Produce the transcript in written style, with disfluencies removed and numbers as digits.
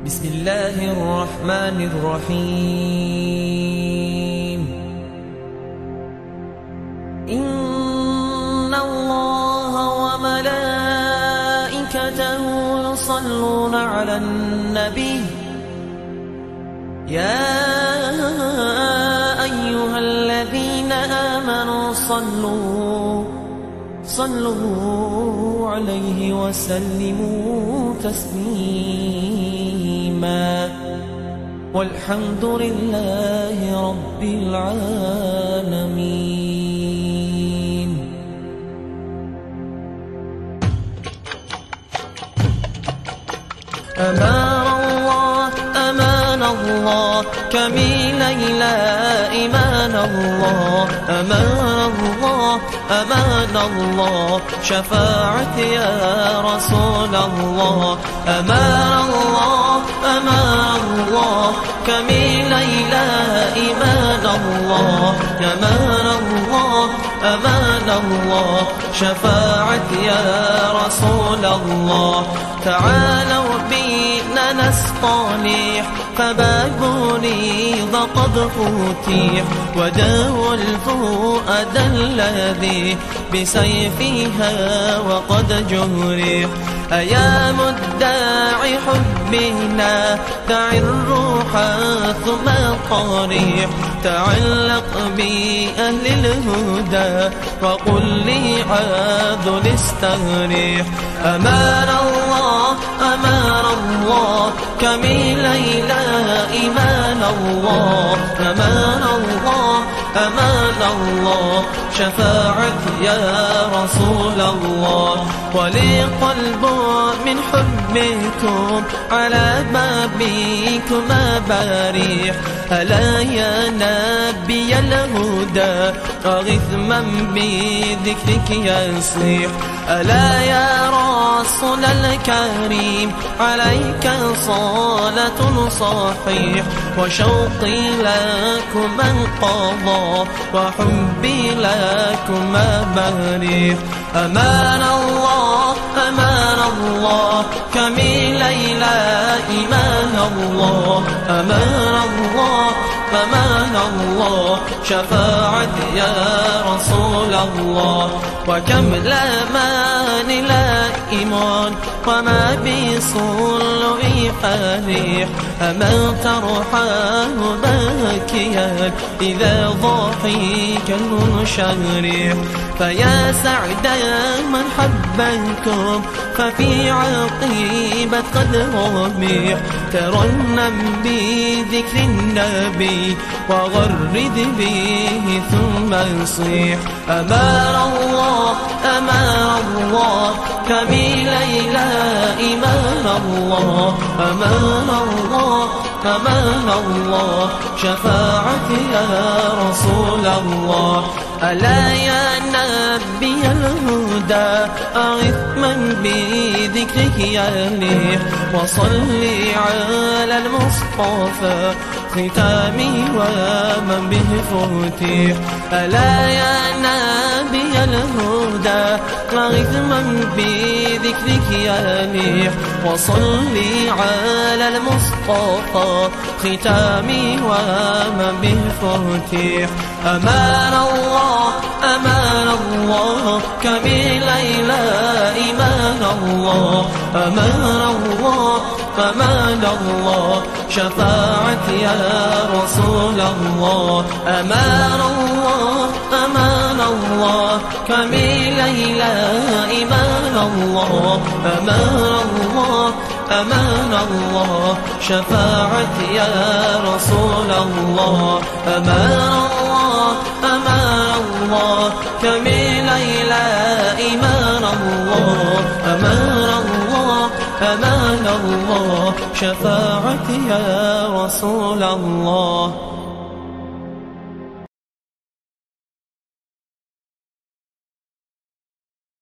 بسم الله الرحمن الرحيم. إن الله وملائكته يصلون على النبي يا أيها الذين آمنوا صلوا عليه وسلموا تسليما والحمد لله رب العالمين. أمان الله كميل إلى إيمان الله. أمان الله شفاعة يا رسول الله. أمان الله كميل إلى إيمان الله. أمان الله شفاعة يا رسول الله. تعالوا بنا نستطيع فبابني قد فتح وداوى الفؤاد الذي بسيفها وقد جرح. أيا مدعي حبنا دع الروح ثم قريح. تعلق بأهل الهدى وقل لي عاذ استريح. أمان الله كميل إلى إيمان الله. أمان الله شفاعة يا رسول الله. ولي قلب من حبكم على بابكم بريح. ألا يا نبي الهدى أغث من بذكرك يصيح. ألا يا رسول الكريم عليك صلاة صحيح. وشوقي لكم انقضى وحبي لكم بريح. أمان الله كميل إلى إيمان الله. أمان الله شفاعة يا رسول الله. وكم لامان لائمان وما بصلع فريح. أما ترحاه باكيا إذا ضحك المنشرح. فيا سعد من حبكم ففي عقيبة قد ربيح. ترنم بذكر النبي وغرد به ثم صيح. أمان الله كميل إلى إيمان الله. أمان الله شفاعة يا رسول الله. ألا يا نبي الهدى أغث من بذكرك يليح. وصلي على المصطفى ختامي ومن به فتح. ألا يا نبي الهدى أغث من بذكرك يليح. وصلي على المصطفى ختامي ومن به فتح. أمان الله كميل إلى إيمان الله. أمان الله شفاعة يا رسول الله. أمان الله كميل إلى إيمان الله. أمان الله شفاعة يا رسول الله. أمان الله كميل إلى إيمان الله. أمان الله شفاعة يا رسول الله.